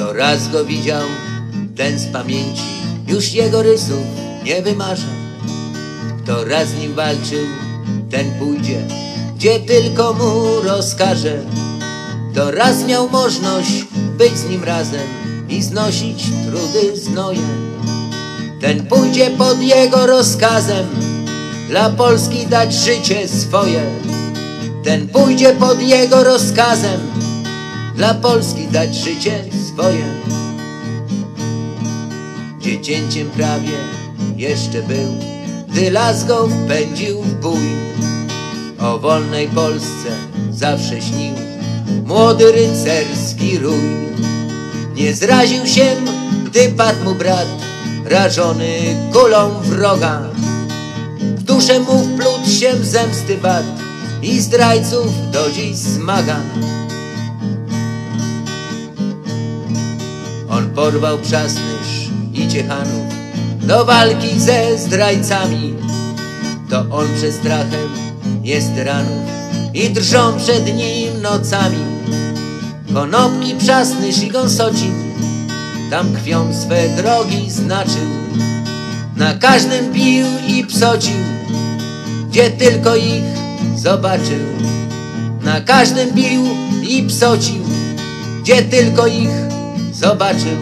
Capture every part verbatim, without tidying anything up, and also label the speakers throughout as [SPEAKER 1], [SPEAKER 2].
[SPEAKER 1] Kto raz go widział, ten z pamięci już jego rysów nie wymarza. Kto raz z nim walczył, ten pójdzie, gdzie tylko mu rozkaże. Kto raz miał możność być z nim razem i znosić trudy znoje, ten pójdzie pod jego rozkazem, dla Polski dać życie swoje. Ten pójdzie pod jego rozkazem, dla Polski dać życie swoje. Dziecięciem prawie jeszcze był, gdy las go wpędził w bój. O wolnej Polsce zawsze śnił młody rycerski rój. Nie zraził się, gdy padł mu brat, rażony kulą wroga. W duszę mu wplótł się zemsty bat i zdrajców do dziś zmaga. On porwał Przasnysz i Ciechanów do walki ze zdrajcami. To on przestrachem jest tyranów i drżą przed nim nocami. Konopki, Przasnysz i Gąsocin tam krwią swe drogi znaczył. Na każdym bił i psocił, gdzie tylko ich zobaczył. Na każdym bił i psocił, gdzie tylko ich zobaczył.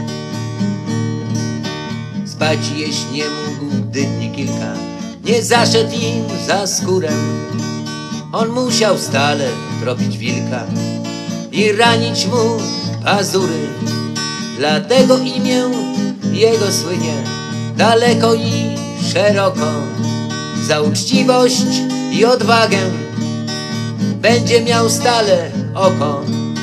[SPEAKER 1] Spać jeść nie mógł, gdy dni kilka nie zaszedł im za skórę. On musiał stale tropić wilka i ranić mu pazury. Dlatego imię jego słynie daleko i szeroko. Za uczciwość i odwagę będzie miał stale oko.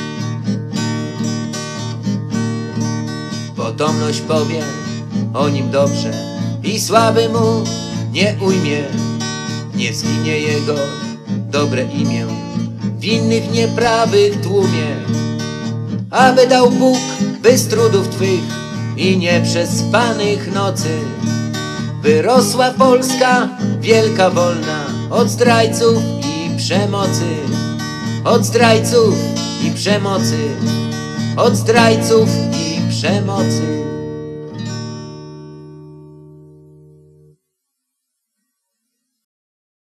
[SPEAKER 1] Potomność powie o nim dobrze i sławy mu nie ujmie. Nie zginie jego dobre imię w innych nieprawych tłumie. Aby dał Bóg, by z trudów twych i nieprzespanych nocy wyrosła Polska wielka, wolna od zdrajców i przemocy. Od zdrajców i przemocy. Od zdrajców i przemocy.